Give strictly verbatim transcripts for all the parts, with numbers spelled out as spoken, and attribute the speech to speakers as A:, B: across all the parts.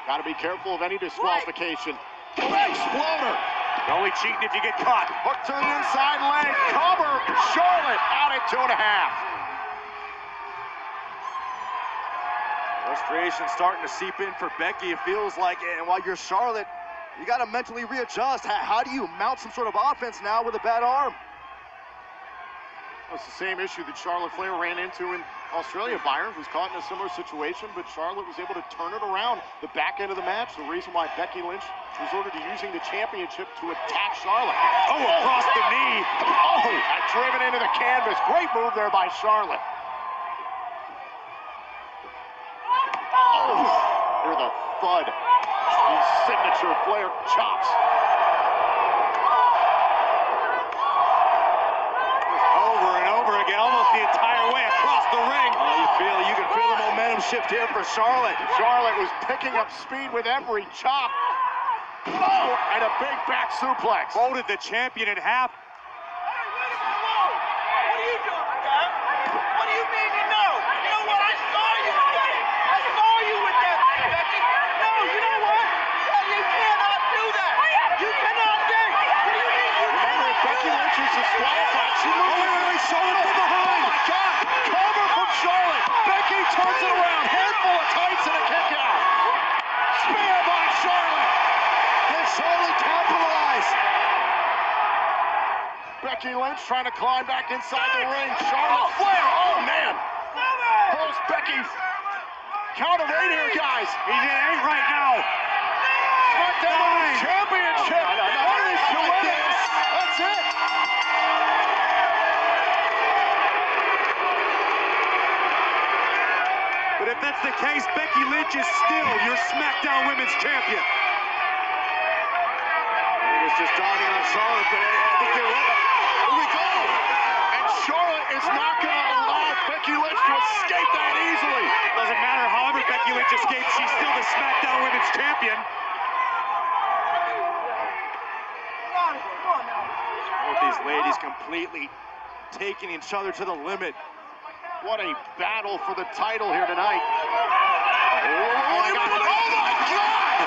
A: Got to be careful of any disqualification. Leg exploder.
B: Only cheating if you get caught.
A: Hook to the inside leg. Cover. Charlotte out at two and a half.
B: Frustration starting to seep in for Becky, it feels like. And while you're Charlotte, you got to mentally readjust. How, how do you mount some sort of offense now with a bad arm?
A: It's the same issue that Charlotte Flair ran into in Australia. Byron was caught in a similar situation, but Charlotte was able to turn it around the back end of the match. The reason why Becky Lynch resorted to using the championship to attack Charlotte.
B: Oh, across the knee.
A: Oh, driven into the canvas. Great move there by Charlotte. Oh, hear the thud. These signature Flair chops.
B: Almost the entire way across the ring. Oh, you feel you can feel the momentum shift here for Charlotte.
A: Charlotte was picking up speed with every chop. Oh, and a big back suplex.
B: Folded the champion in half.
C: Hey, wait a minute, whoa. What are you doing, man? What do you mean you know? You know what? I saw you with that. I saw you with that, Becky. No, you know what? You cannot do that. You cannot dare. What do you mean you
A: Remember, if Becky Lynch is disqualified, she moves.
B: Charlotte from behind.
A: Oh my God! Cover from Charlotte. Becky turns it around. Handful of tights and a kick out. Spear by Charlotte.
B: Can Charlotte capitalize?
A: Becky Lynch trying to climb back inside the ring. Charlotte Flair. Oh man. Pulls Becky. Count of eight here, guys.
B: He's in eight right now.
A: SmackDown Championship.
B: No, no, no,
A: One of these two
B: like
A: wins.
B: this.
A: That's it.
B: But if that's the case, Becky Lynch is still your SmackDown Women's Champion. It was just dawning on Charlotte, but I think they're right. Here we go.
A: And Charlotte is not going to allow Becky Lynch to escape that easily.
B: Doesn't matter however Becky Lynch escapes, she's still the SmackDown Women's Champion. Both these ladies completely taking each other to the limit.
A: What a battle for the title here tonight.
B: Oh, my God. Oh, my God!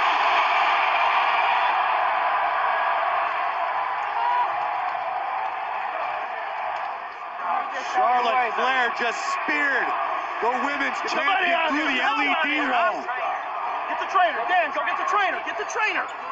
B: Charlotte Flair just speared the women's champion through the L E D wall.
C: Get the trainer, Dan, go get the trainer, get the trainer.